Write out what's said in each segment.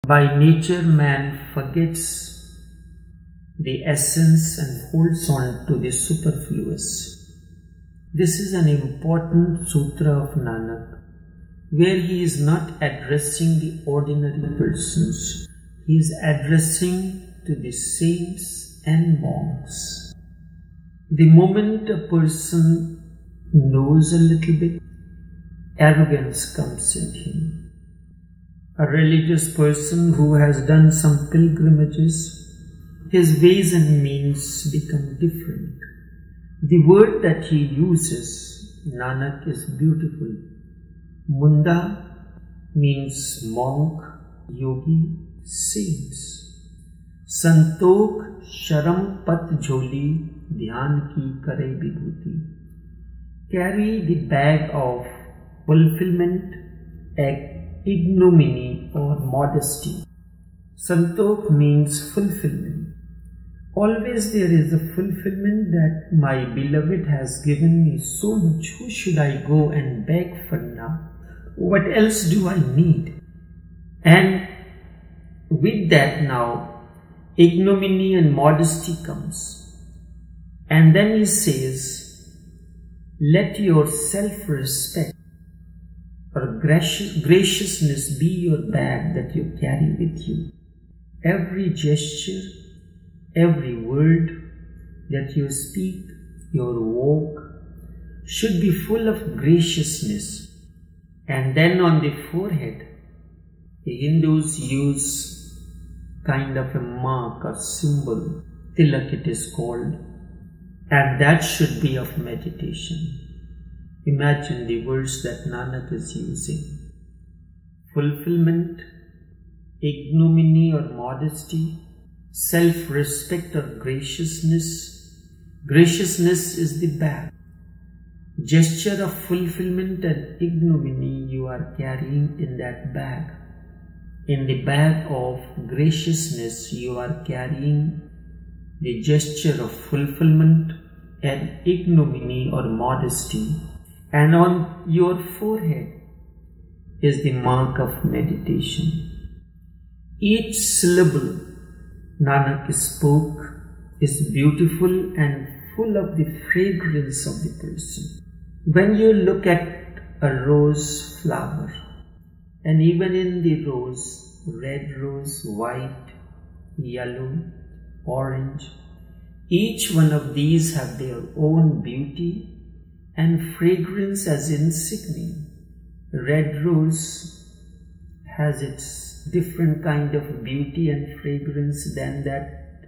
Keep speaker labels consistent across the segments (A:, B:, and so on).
A: By nature, man forgets the essence and holds on to the superfluous. This is an important sutra of Nanak, where he is not addressing the ordinary persons. He is addressing to the saints and monks. The moment a person knows a little bit, arrogance comes in him. A religious person who has done some pilgrimages, his ways and means become different. The word that he uses, Nanak, is beautiful. Munda means monk, yogi, saints. Santok sharam pat jholi dhyan ki kare vibhuti. Carry the bag of fulfillment, ignominy or modesty. Santok means fulfillment. Always there is a fulfillment that my beloved has given me so much. Who should I go and beg for now? What else do I need? And with that now, ignominy and modesty comes. And then he says, let your self-respect or graciousness be your bag that you carry with you. Every gesture, every word that you speak, your walk, should be full of graciousness. And then on the forehead, the Hindus use kind of a mark or symbol, tilak it is called, and that should be of meditation. Imagine the words that Nanak is using. Fulfillment, ignominy or modesty, self-respect or graciousness. Graciousness is the bag. Gesture of fulfillment and ignominy you are carrying in that bag. In the bag of graciousness you are carrying the gesture of fulfillment and ignominy or modesty. And on your forehead is the mark of meditation. Each syllable Nanak spoke is beautiful and full of the fragrance of the person. When you look at a rose flower, and even in the rose, red rose, white, yellow, orange, each one of these have their own beauty and fragrance as insignia. Red rose has its different kind of beauty and fragrance than that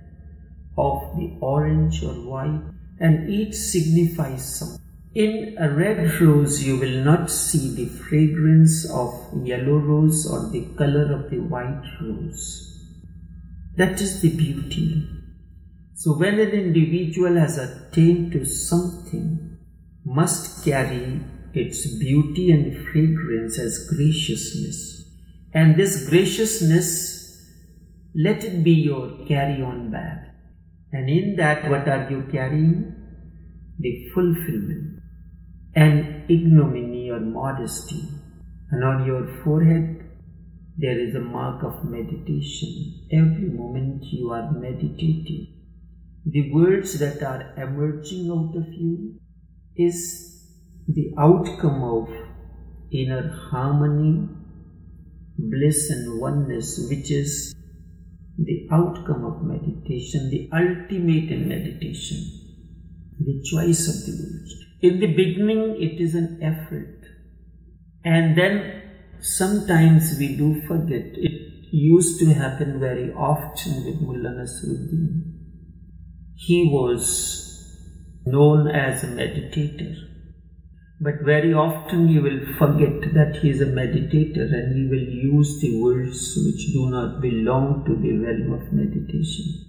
A: of the orange or white, and each signifies something. In a red rose you will not see the fragrance of yellow rose or the color of the white rose. That is the beauty. So when an individual has attained to something, must carry its beauty and fragrance as graciousness. And this graciousness, let it be your carry-on bag. And in that, what are you carrying? The fulfillment and ignominy or modesty. And on your forehead, there is a mark of meditation. Every moment you are meditating. The words that are emerging out of you is the outcome of inner harmony, bliss and oneness, which is the outcome of meditation, the ultimate in meditation, the choice of the words. In the beginning, it is an effort, and then sometimes we do forget. It used to happen very often with Mullah Nasruddin. He was known as a meditator, but very often you will forget that he is a meditator and he will use the words which do not belong to the realm of meditation.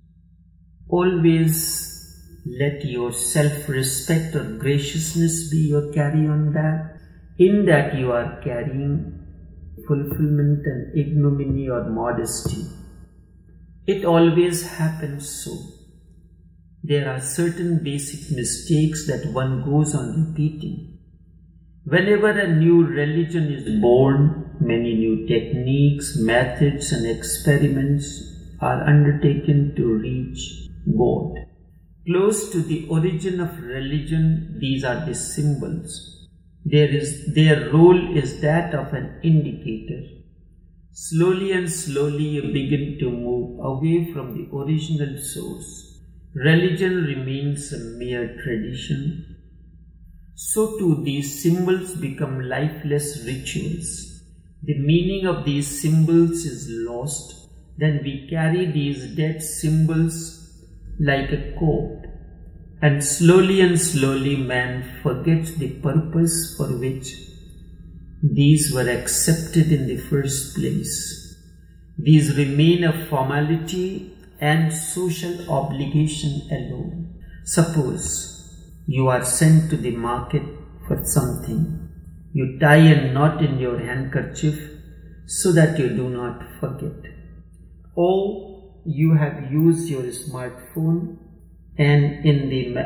A: Always let your self-respect or graciousness be your carry-on bag. In that you are carrying fulfillment and ignominy or modesty. It always happens so. There are certain basic mistakes that one goes on repeating. Whenever a new religion is born, many new techniques, methods and experiments are undertaken to reach God. Close to the origin of religion, these are the symbols. Their role is that of an indicator. Slowly and slowly you begin to move away from the original source. Religion remains a mere tradition. So too these symbols become lifeless rituals. The meaning of these symbols is lost. Then we carry these dead symbols like a coat, and slowly man forgets the purpose for which these were accepted in the first place. These remain a formality and social obligation alone. Suppose you are sent to the market for something. You tie a knot in your handkerchief so that you do not forget. Or you have used your smartphone and in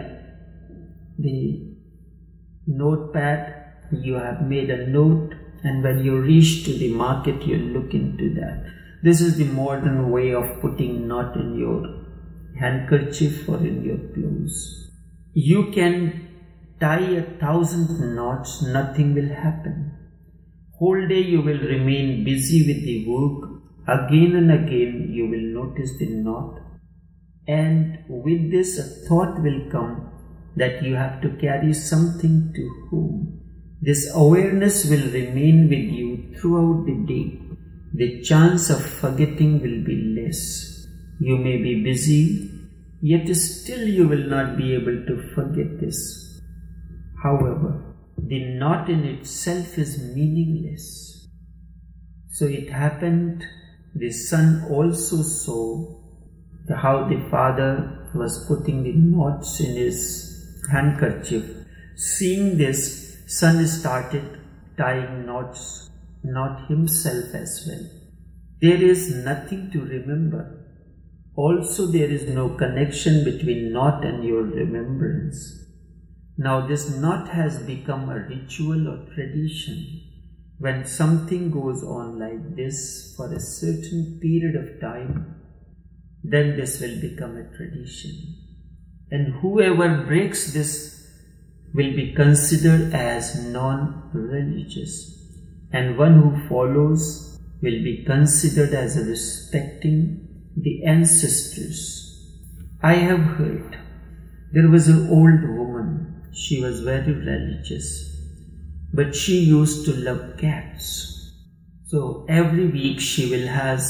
A: the notepad you have made a note, and when you reach to the market you look into that. This is the modern way of putting knot in your handkerchief or in your clothes. You can tie 1,000 knots, nothing will happen. Whole day you will remain busy with the work. Again and again you will notice the knot, and with this a thought will come that you have to carry something to home. This awareness will remain with you throughout the day. The chance of forgetting will be less. You may be busy, yet still you will not be able to forget this. However, the knot in itself is meaningless. So it happened, the son also saw how the father was putting the knots in his handkerchief. Seeing this, son started tying knots, not himself as well. There is nothing to remember. Also, there is no connection between knot and your remembrance. Now this knot has become a ritual or tradition. When something goes on like this for a certain period of time, then this will become a tradition. And whoever breaks this will be considered as non-religious, and one who follows will be considered as respecting the ancestors. I have heard there was an old woman. She was very religious, but she used to love cats. So every week she will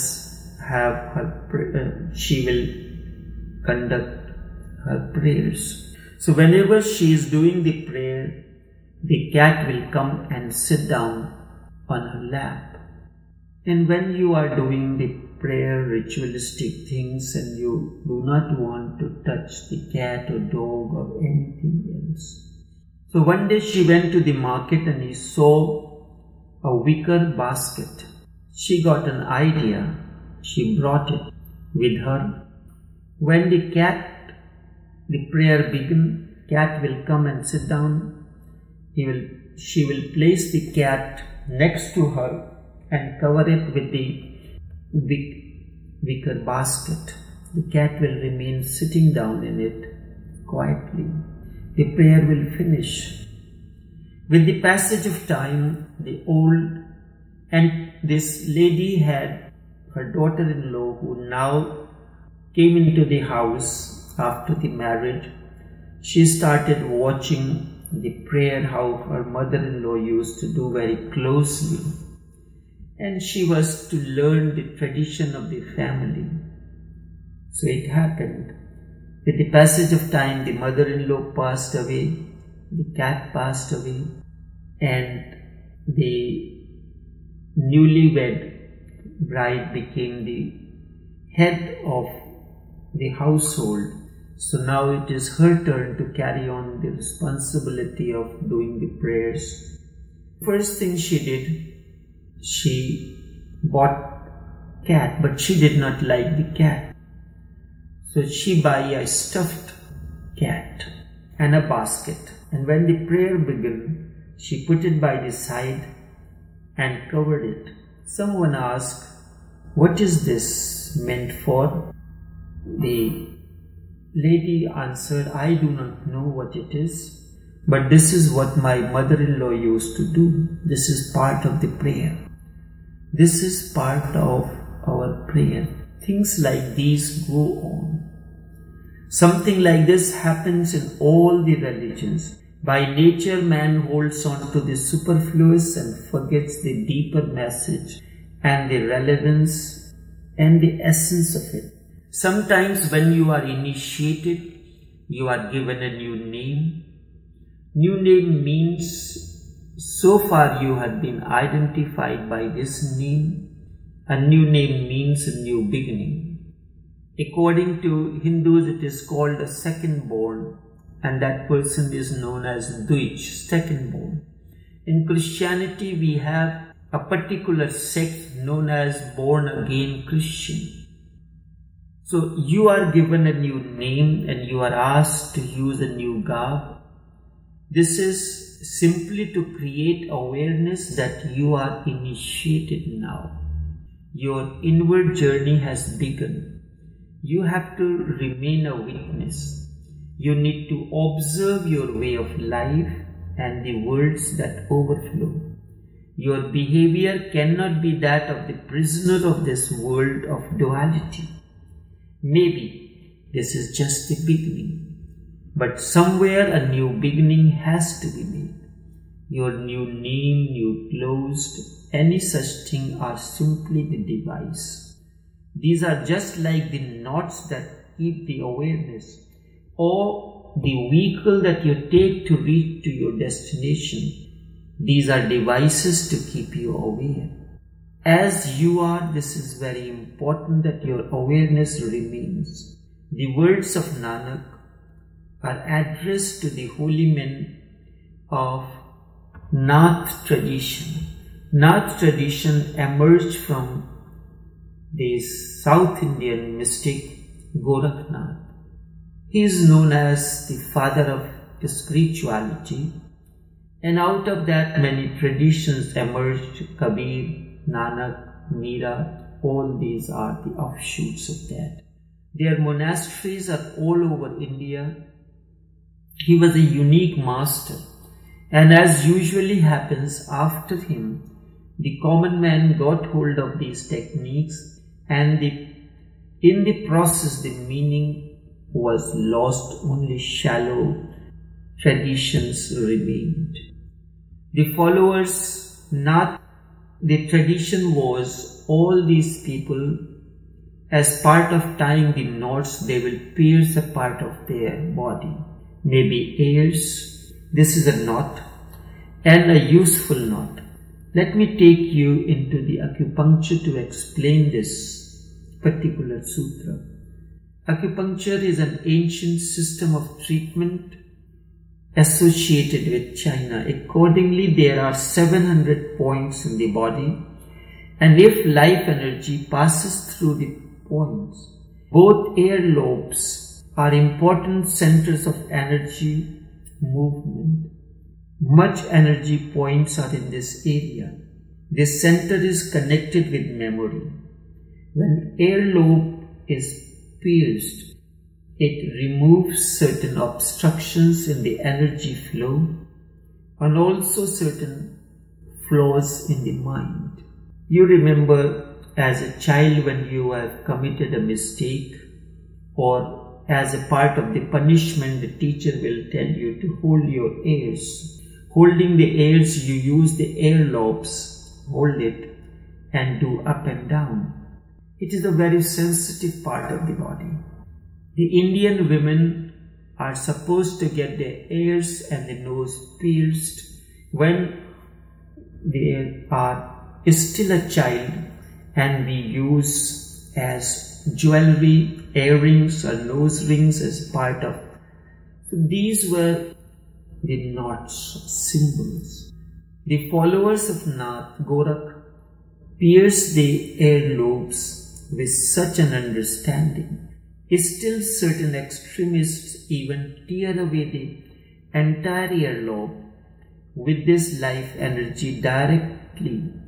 A: she will conduct her prayers. So whenever she is doing the prayer, the cat will come and sit down on her lap. And when you are doing the prayer ritualistic things and you do not want to touch the cat or dog or anything else. So one day she went to the market and he saw a wicker basket. She got an idea. She brought it with her. When the prayer began, cat will come and sit down. She will place the cat next to her and cover it with the wicker basket. The cat will remain sitting down in it quietly. The prayer will finish. With the passage of time, this lady had her daughter-in-law who now came into the house after the marriage. She started watching the prayer, how her mother-in-law used to do very closely. And she was to learn the tradition of the family. So it happened. With the passage of time, the mother-in-law passed away, the cat passed away, and the newlywed bride became the head of the household. So now it is her turn to carry on the responsibility of doing the prayers. First thing she did, she bought cat, but she did not like the cat. So she buy a stuffed cat and a basket. And when the prayer began, she put it by the side and covered it. Someone asked, "What is this meant for?" The lady answered, "I do not know what it is, but this is what my mother-in-law used to do. This is part of the prayer. This is part of our prayer." Things like these go on. Something like this happens in all the religions. By nature, man holds on to the superfluous and forgets the deeper message and the relevance and the essence of it. Sometimes when you are initiated, you are given a new name. New name means so far you have been identified by this name. A new name means a new beginning. According to Hindus, it is called a second born, and that person is known as Dvij, second born. In Christianity, we have a particular sect known as born again Christian. So you are given a new name and you are asked to use a new garb. This is simply to create awareness that you are initiated now. Your inward journey has begun. You have to remain a witness. You need to observe your way of life and the words that overflow. Your behavior cannot be that of the prisoner of this world of duality. Maybe this is just the beginning, but somewhere a new beginning has to be made. Your new name, new clothes, any such thing are simply the device. These are just like the knots that keep the awareness, or the vehicle that you take to reach to your destination. These are devices to keep you aware. As you are, this is very important that your awareness remains. The words of Nanak are addressed to the holy men of Nath tradition. Nath tradition emerged from the South Indian mystic Gorakhnath. He is known as the father of spirituality, and out of that many traditions emerged. Kabir, Nanak, Meera, all these are the offshoots of that. Their monasteries are all over India. He was a unique master, and as usually happens after him, the common man got hold of these techniques, and in the process the meaning was lost. Only shallow traditions remained. The followers, not the tradition was all these people, as part of tying the knots, they will pierce a part of their body, maybe ears. This is a knot, and a useful knot. Let me take you into the acupuncture to explain this particular sutra. Acupuncture is an ancient system of treatment associated with China. Accordingly, there are 700 points in the body, and if life energy passes through the points, both air lobes are important centers of energy movement. Much energy points are in this area. This center is connected with memory. When air lobe is pierced, it removes certain obstructions in the energy flow and also certain flaws in the mind. You remember as a child when you have committed a mistake, or as a part of the punishment, the teacher will tell you to hold your ears. Holding the ears, you use the air lobes, hold it and do up and down. It is a very sensitive part of the body. The Indian women are supposed to get their ears and the nose pierced when they are still a child, and we use as jewelry, earrings or nose rings as part of. So these were the knots, symbols. The followers of Nath, Gorakh, pierced the air lobes with such an understanding. Still certain extremists even tear away the entire ear lobe with this life energy directly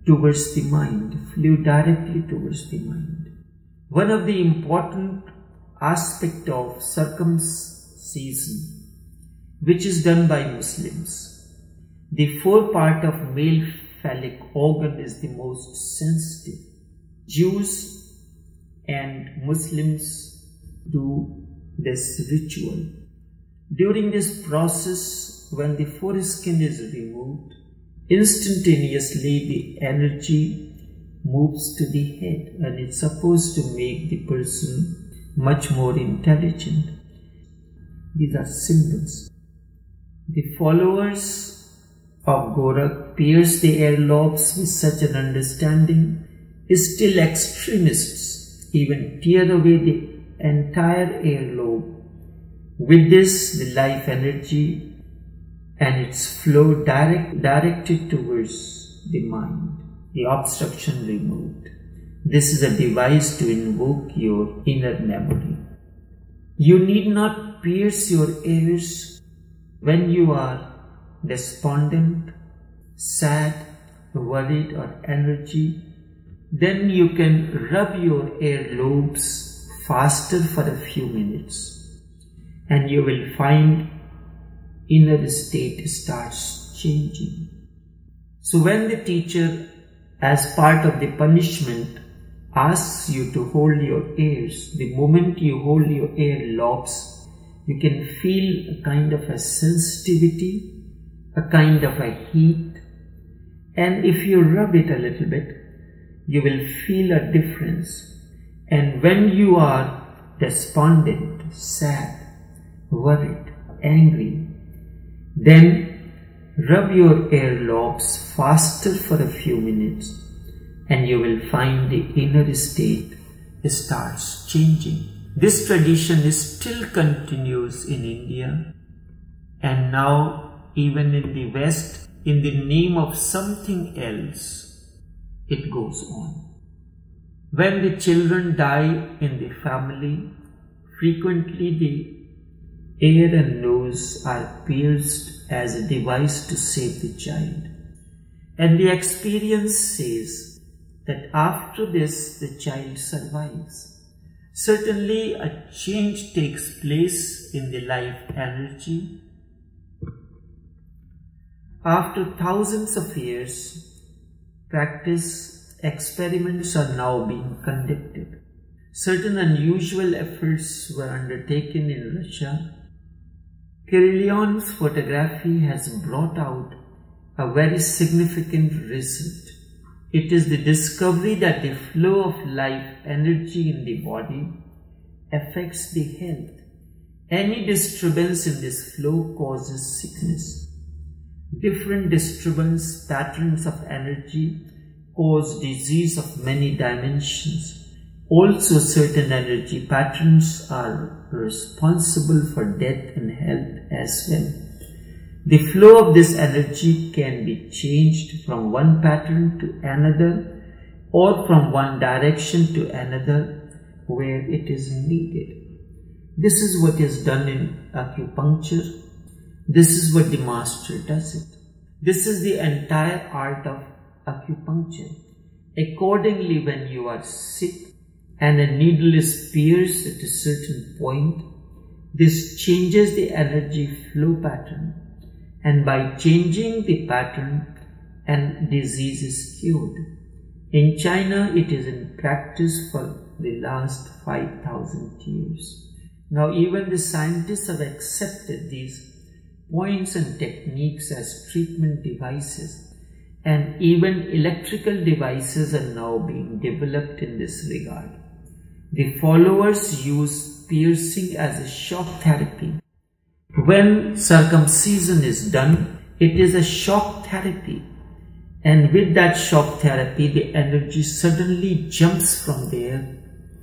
A: towards the mind, flew directly towards the mind. One of the important aspects of circumcision, which is done by Muslims, the forepart of male phallic organ is the most sensitive. Jews and Muslims do this ritual. During this process, when the foreskin is removed, instantaneously the energy moves to the head, and it's supposed to make the person much more intelligent. These are symbols. The followers of Gorakh pierce the air lobes with such an understanding. Still extremists even tear away the entire air lobe. With this, the life energy and its flow directed towards the mind, the obstruction removed. This is a device to invoke your inner memory. You need not pierce your ears when you are despondent, sad, worried or energy. Then you can rub your earlobes faster for a few minutes, and you will find inner state starts changing. So when the teacher, as part of the punishment, asks you to hold your ears, the moment you hold your earlobes, you can feel a kind of a sensitivity, a kind of a heat, and if you rub it a little bit, you will feel a difference. And when you are despondent, sad, worried, angry, then rub your earlobes faster for a few minutes, and you will find the inner state starts changing. This tradition still continues in India, and now even in the West, in the name of something else, it goes on. When the children die in the family, frequently the ear and nose are pierced as a device to save the child. And the experience says that after this the child survives. Certainly a change takes place in the life energy. After thousands of years, experiments are now being conducted. Certain unusual efforts were undertaken in Russia. Kirillion's photography has brought out a very significant result. It is the discovery that the flow of life energy in the body affects the health. Any disturbance in this flow causes sickness. Different disturbance patterns of energy cause disease of many dimensions. Also, certain energy patterns are responsible for death and health as well. The flow of this energy can be changed from one pattern to another, or from one direction to another where it is needed. This is what is done in acupuncture. This is what the master does it. This is the entire art of acupuncture. Accordingly, when you are sick and a needle is pierced at a certain point, this changes the energy flow pattern, and by changing the pattern, and disease is cured. In China, it is in practice for the last 5,000 years. Now even the scientists have accepted these points and techniques as treatment devices, and even electrical devices are now being developed in this regard. The followers use piercing as a shock therapy. When circumcision is done, it is a shock therapy, and with that shock therapy, the energy suddenly jumps from there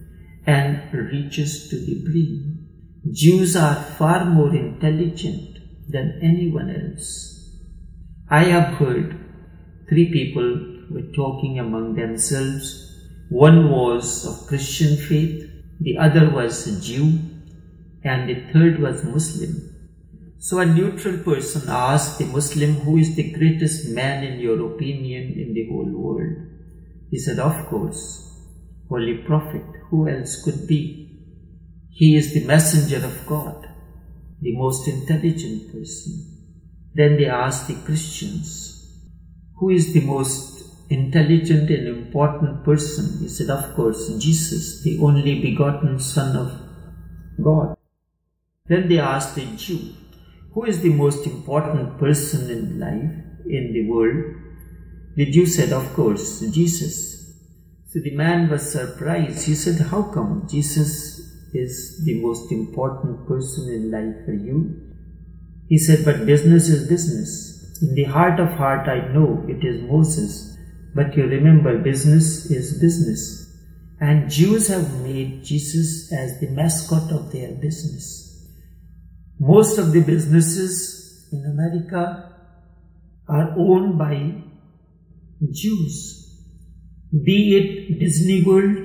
A: and reaches to the brain. Jews are far more intelligent than anyone else. I have heard 3 people were talking among themselves. One was of Christian faith, the other was a Jew, and the third was Muslim. So a neutral person asked the Muslim, who is the greatest man in your opinion in the whole world? He said, of course, Holy Prophet. Who else could be? He is the messenger of God, the most intelligent person. Then they asked the Christians, who is the most intelligent and important person? He said, of course, Jesus, the only begotten Son of God. Then they asked the Jew, who is the most important person in life, in the world? The Jew said, of course, Jesus. So the man was surprised. He said, how come Jesus is the most important person in life for you? He said, but business is business. In the heart of heart, I know it is Moses. But you remember, business is business. And Jews have made Jesus as the mascot of their business. Most of the businesses in America are owned by Jews. Be it Disney World,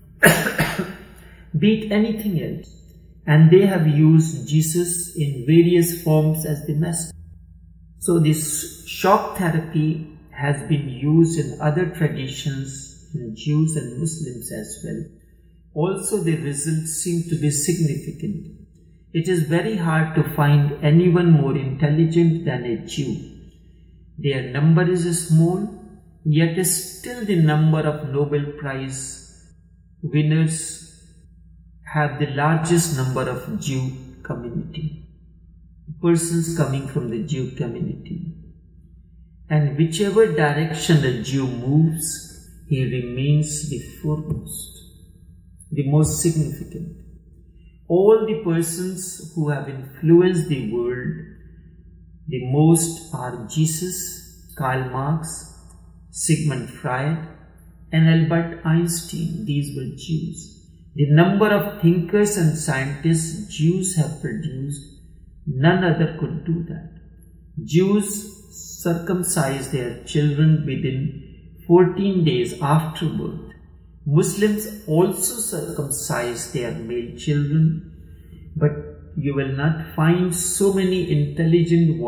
A: be it anything else. And they have used Jesus in various forms as the mascot. So this shock therapy has been used in other traditions in Jews and Muslims as well. Also the results seem to be significant. It is very hard to find anyone more intelligent than a Jew. Their number is small, yet still the number of Nobel Prize winners have the largest number of Jew community, persons coming from the Jew community. And whichever direction a Jew moves, he remains the foremost, the most significant. All the persons who have influenced the world the most are Jesus, Karl Marx, Sigmund Freud, and Albert Einstein. These were Jews. The number of thinkers and scientists Jews have produced, none other could do that. Jews circumcise their children within 14 days after birth. Muslims also circumcise their male children, but you will not find so many intelligent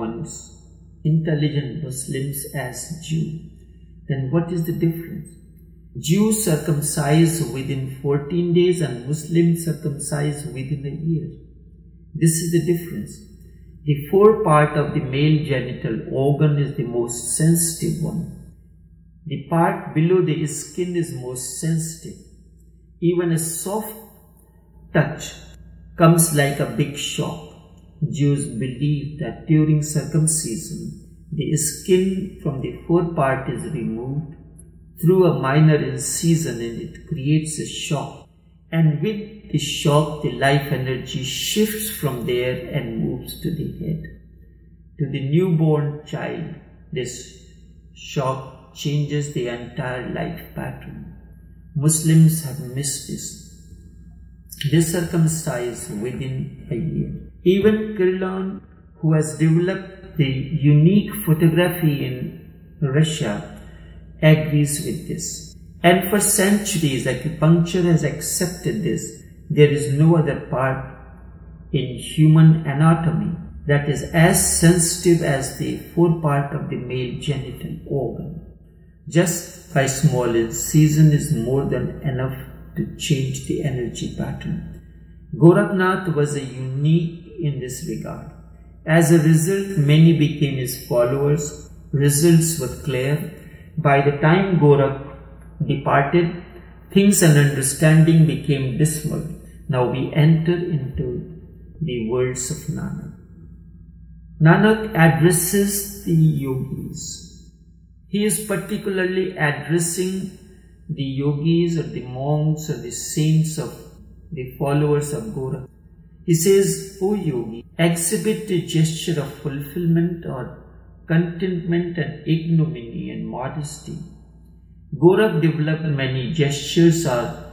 A: Muslims as Jew. Then what is the difference? Jews circumcise within 14 days and Muslims circumcise within a year. This is the difference. The forepart of the male genital organ is the most sensitive one. The part below the skin is most sensitive. Even a soft touch comes like a big shock. Jews believe that during circumcision, the skin from the forepart is removed through a minor incision and it creates a shock. And with the shock, the life energy shifts from there and moves to the head. To the newborn child, this shock changes the entire life pattern. Muslims have missed this. They circumcise within a year. Even Kirlan, who has developed the unique photography in Russia, agrees with this. And for centuries, acupuncture has accepted this. There is no other part in human anatomy that is as sensitive as the forepart of the male genital organ. Just a small incision is more than enough to change the energy pattern. Gorakhnath was a unique in this regard. As a result, many became his followers. Results were clear. By the time Gorakh departed, things and understanding became dismal. Now we enter into the words of Nanak. Nanak addresses the yogis. He is particularly addressing the yogis or the monks or the saints of the followers of Gorakh. He says, O yogi, exhibit a gesture of fulfillment or contentment and ignominy and modesty. Gorakh developed many gestures or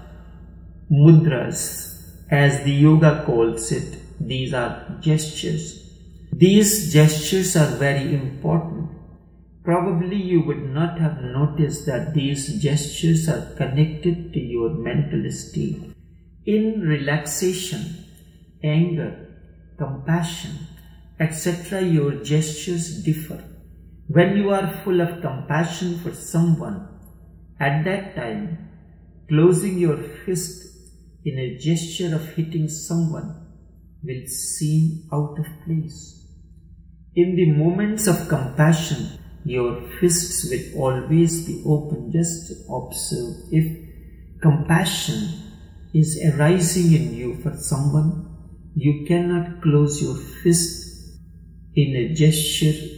A: mudras, as the yoga calls it. These are gestures. These gestures are very important. Probably you would not have noticed that these gestures are connected to your mental state. In relaxation, anger, compassion, etc., your gestures differ. When you are full of compassion for someone, at that time, closing your fist in a gesture of hitting someone will seem out of place. In the moments of compassion, your fists will always be open. Just observe. If compassion is arising in you for someone, you cannot close your fist in a gesture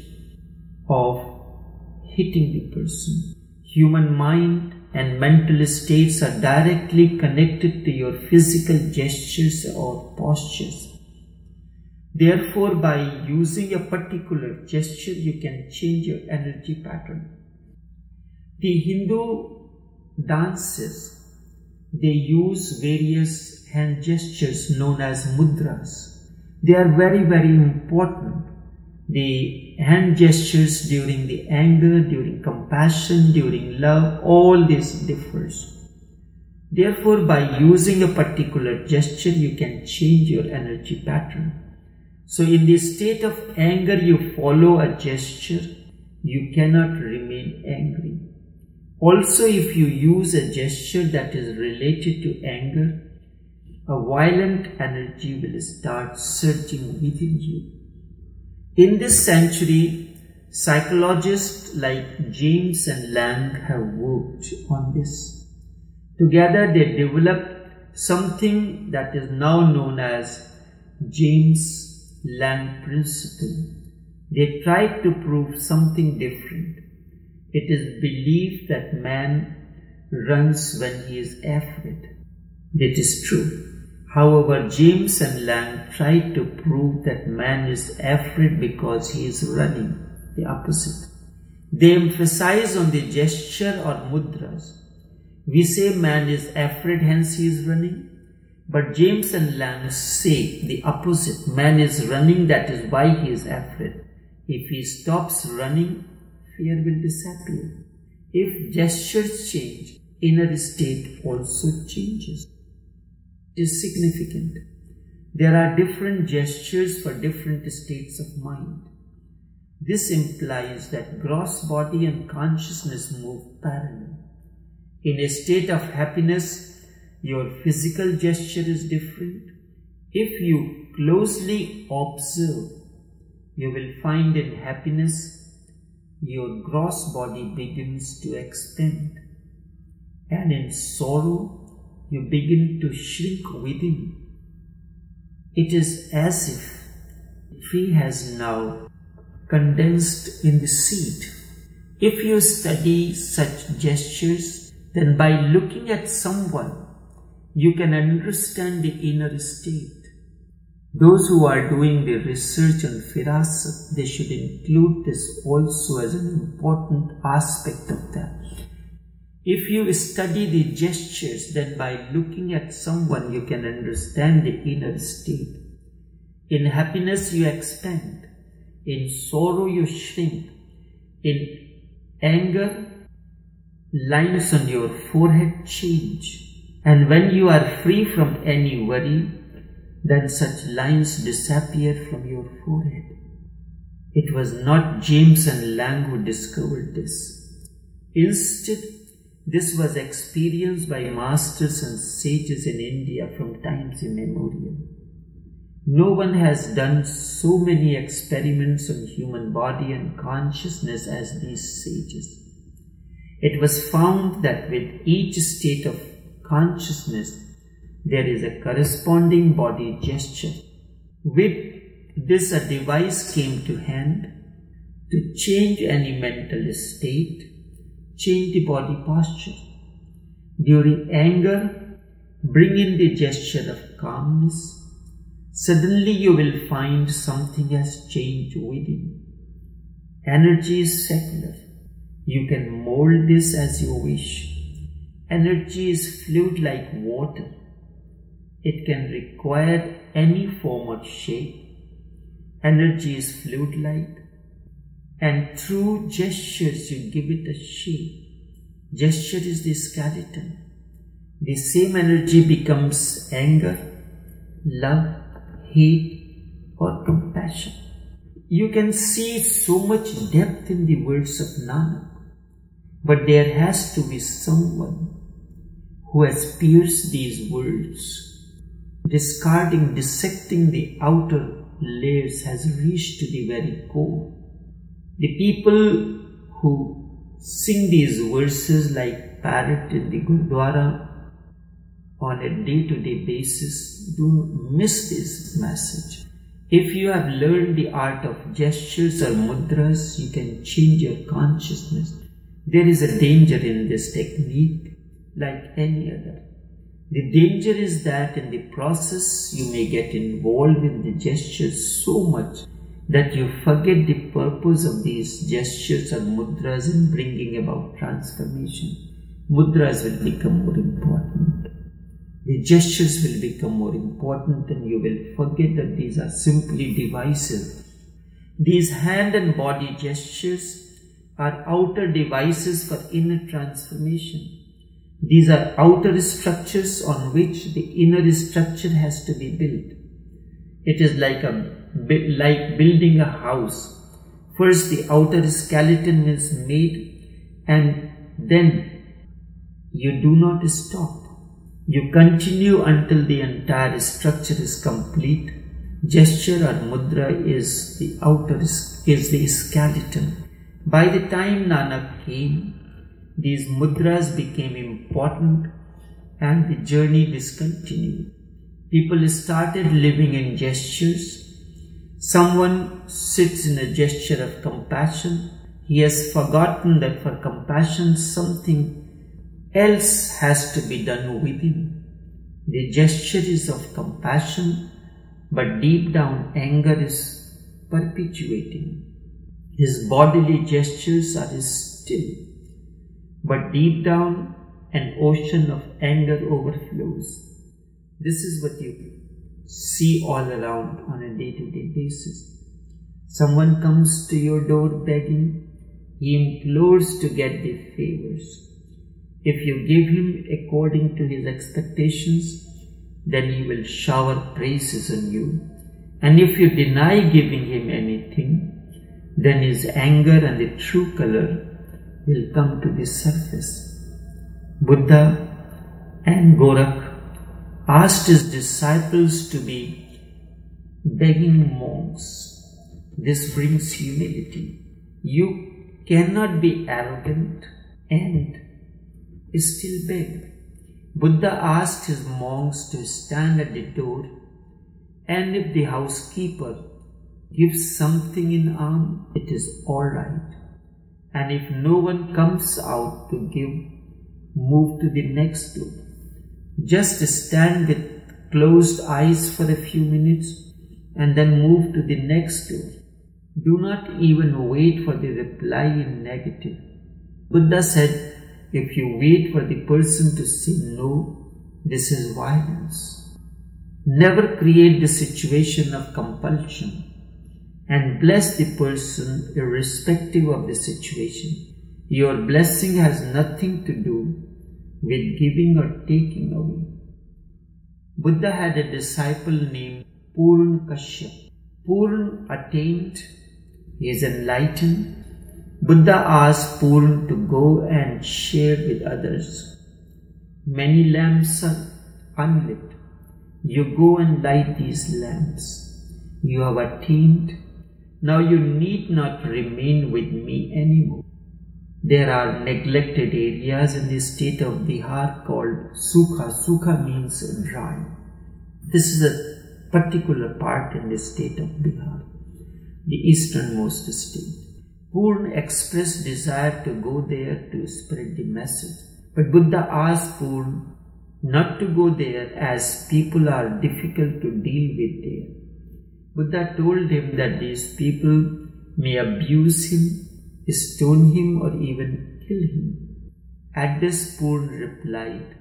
A: of hitting the person. Human mind and mental states are directly connected to your physical gestures or postures. Therefore, by using a particular gesture, you can change your energy pattern. The Hindu dances, they use various hand gestures known as mudras. They are very, very important. The hand gestures during the anger, during compassion, during love, all this differs. Therefore, by using a particular gesture, you can change your energy pattern. So in the state of anger, you follow a gesture, you cannot remain angry. Also, if you use a gesture that is related to anger, a violent energy will start surging within you. In this century, psychologists like James and Lang have worked on this. Together they developed something that is now known as James Lang principle. They tried to prove something different. It is believed that man runs when he is afraid. That is true. However, James and Lang tried to prove that man is afraid because he is running, the opposite. They emphasize on the gesture or mudras. We say man is afraid, hence he is running. But James and Lang say the opposite. Man is running, that is why he is afraid. If he stops running, fear will disappear. If gestures change, inner state also changes. It is significant. There are different gestures for different states of mind. This implies that gross body and consciousness move parallel. In a state of happiness, your physical gesture is different. If you closely observe, you will find in happiness, your gross body begins to expand. And in sorrow, you begin to shrink within. It is as if tree has now condensed in the seed. If you study such gestures, then by looking at someone, you can understand the inner state. Those who are doing the research on firasat, they should include this also as an important aspect of that. If you study the gestures, then by looking at someone, you can understand the inner state. In happiness, you expand. In sorrow, you shrink. In anger, lines on your forehead change. And when you are free from any worry, then such lines disappear from your forehead. It was not James and Lang who discovered this. Instead, this was experienced by masters and sages in India from times immemorial. No one has done so many experiments on human body and consciousness as these sages. It was found that with each state of consciousness, there is a corresponding body gesture. With this, a device came to hand to change any mental state, change the body posture. During anger, bring in the gesture of calmness. Suddenly you will find something has changed within. Energy is secular. You can mold this as you wish. Energy is fluid like water. It can require any form or shape. Energy is fluid-like, and through gestures you give it a shape. Gesture is the skeleton. The same energy becomes anger, love, hate, or compassion. You can see so much depth in the words of Nanak, but there has to be someone who has pierced these words, dissecting the outer layers, has reached to the very core. The people who sing these verses like parrot in the Gurdwara on a day-to-day basis, don't miss this message. If you have learned the art of gestures or mudras, you can change your consciousness. There is a danger in this technique like any other. The danger is that in the process you may get involved in the gestures so much that you forget the purpose of these gestures or mudras in bringing about transformation. Mudras will become more important. The gestures will become more important, and you will forget that these are simply devices. These hand and body gestures are outer devices for inner transformation. These are outer structures on which the inner structure has to be built. It is like building a house. First the outer skeleton is made, and then you do not stop. You continue until the entire structure is complete. Gesture or mudra is the skeleton. By the time Nanak came, these mudras became important and the journey discontinued. People started living in gestures. Someone sits in a gesture of compassion. He has forgotten that for compassion something else has to be done within. The gesture is of compassion, but deep down anger is perpetuating. His bodily gestures are still, but deep down an ocean of anger overflows. This is what you see all around on a day-to-day basis. Someone comes to your door begging. He implores to get the favors. If you give him according to his expectations, then he will shower praises on you. And if you deny giving him anything, then his anger and the true color will come to the surface. Buddha and Gorakh asked his disciples to be begging monks. This brings humility. You cannot be arrogant and still beg. Buddha asked his monks to stand at the door, and if the housekeeper gives something in alms, it is all right. And if no one comes out to give, move to the next door. Just stand with closed eyes for a few minutes and then move to the next door. Do not even wait for the reply in negative. Buddha said, if you wait for the person to say no, this is violence. Never create the situation of compulsion, and bless the person irrespective of the situation. Your blessing has nothing to do with giving or taking away. Buddha had a disciple named Purna Kashyap. Purna attained, he is enlightened. Buddha asked Purna to go and share with others. Many lamps are unlit. You go and light these lamps. You have attained. Now you need not remain with me anymore. There are neglected areas in the state of Bihar called Sukha. Sukha means dry. This is a particular part in the state of Bihar, the easternmost state. Purna expressed desire to go there to spread the message. But Buddha asked Purna not to go there as people are difficult to deal with there. Buddha told him that these people may abuse him, stone him, or even kill him. At this, Purna replied,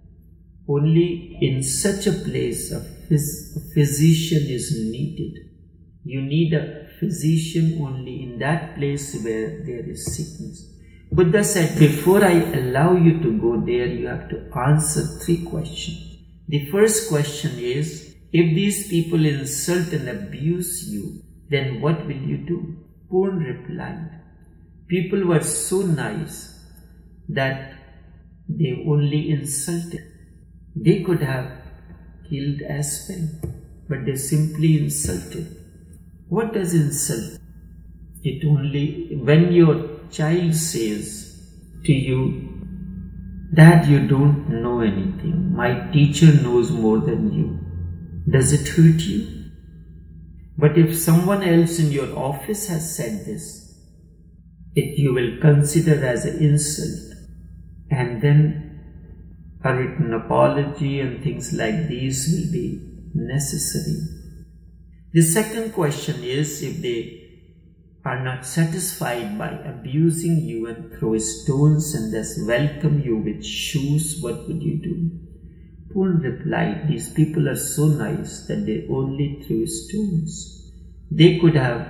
A: only in such a place a physician is needed. You need a physician only in that place where there is sickness. Buddha said, before I allow you to go there, you have to answer 3 questions. The first question is, if these people insult and abuse you, then what will you do? Purn replied, people were so nice that they only insulted. They could have killed as well, but they simply insulted. What does insult? It only, when your child says to you that you don't know anything, my teacher knows more than you, does it hurt you? But if someone else in your office has said this, it you will consider as an insult, and then a written apology and things like these will be necessary. The second question is, if they are not satisfied by abusing you and throw stones and thus welcome you with shoes, what would you do? Purn replied, these people are so nice that they only threw stones. They could have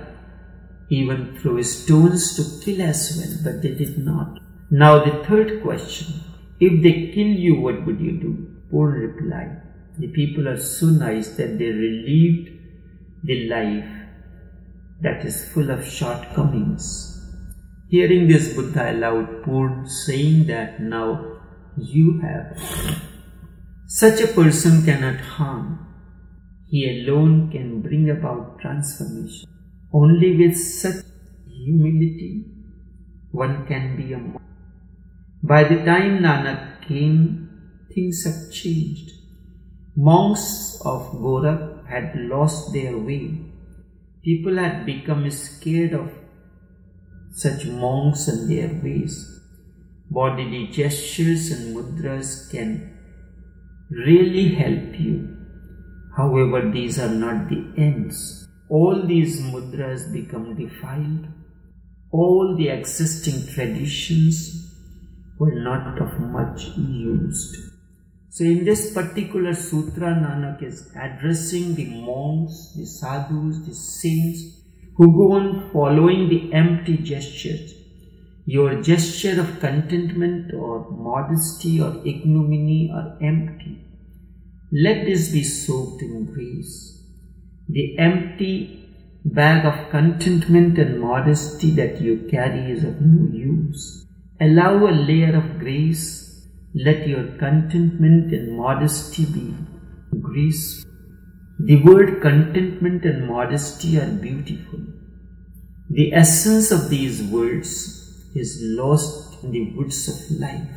A: even thrown stones to kill as well, but they did not. Now the third question, if they kill you, what would you do? Purn replied, the people are so nice that they relieved the life that is full of shortcomings. Hearing this, Buddha allowed Purn, saying that now you have. Such a person cannot harm. He alone can bring about transformation. Only with such humility one can be a monk. By the time Nanak came, things have changed. Monks of Gorak had lost their way. People had become scared of such monks and their ways. Bodily gestures and mudras can really help you. However, these are not the ends. All these mudras become defiled. All the existing traditions were not of much use. So in this particular sutra, Nanak is addressing the monks, the sadhus, the saints who go on following the empty gestures. Your gesture of contentment or modesty or ignominy are empty. Let this be soaked in grace. The empty bag of contentment and modesty that you carry is of no use. Allow a layer of grace. Let your contentment and modesty be graceful. The word contentment and modesty are beautiful. The essence of these words is lost in the woods of life.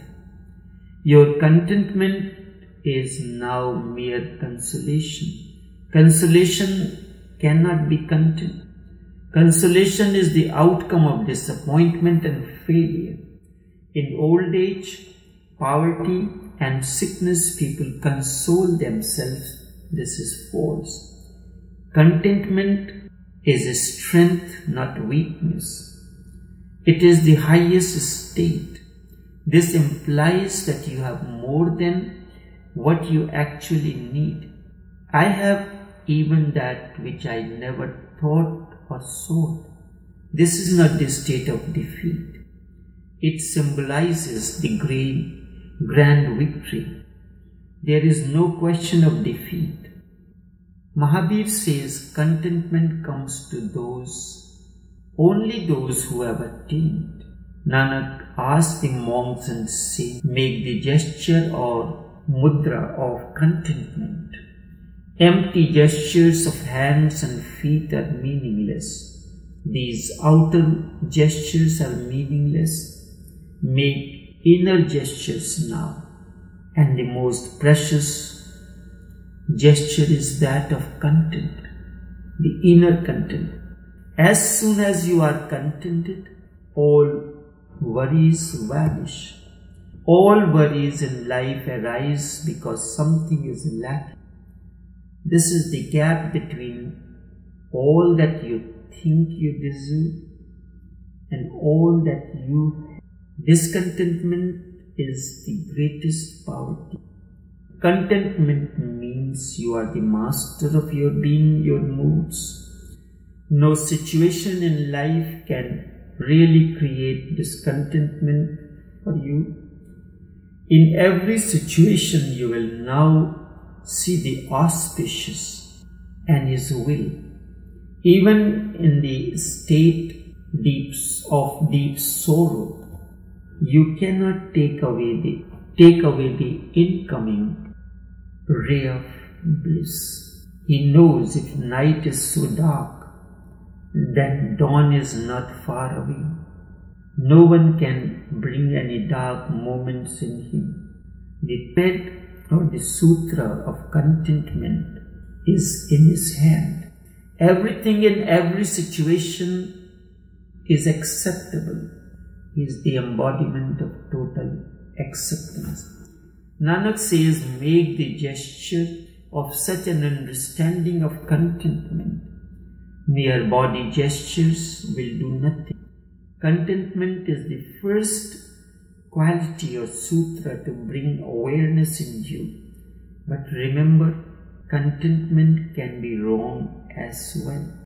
A: Your contentment is now mere consolation. Consolation cannot be content. Consolation is the outcome of disappointment and failure. In old age, poverty and sickness, people console themselves. This is false. Contentment is a strength, not weakness. It is the highest state. This implies that you have more than what you actually need. I have even that which I never thought or sought. This is not the state of defeat. It symbolizes the grand victory. There is no question of defeat. Mahabir says contentment comes to only those who have attained. Nanak asked the monks and saints, make the gesture or mudra of contentment. Empty gestures of hands and feet are meaningless. These outer gestures are meaningless. Make inner gestures now, and the most precious gesture is that of content, the inner content. As soon as you are contented, all worries vanish. All worries in life arise because something is lacking. This is the gap between all that you think you deserve and all that you have. Discontentment is the greatest poverty. Contentment means you are the master of your being, your moods. No situation in life can really create discontentment for you. In every situation you will now see the auspicious and His will. Even in the state of deep sorrow, you cannot take away the incoming ray of bliss. He knows if night is so dark, then dawn is not far away. No one can bring any dark moments in him. The thread or the sutra of contentment is in his hand. Everything in every situation is acceptable. He is the embodiment of total acceptance. Nanak says, make the gesture of such an understanding of contentment. Mere body gestures will do nothing. Contentment is the first quality or sutra to bring awareness in you. But remember, contentment can be wrong as well.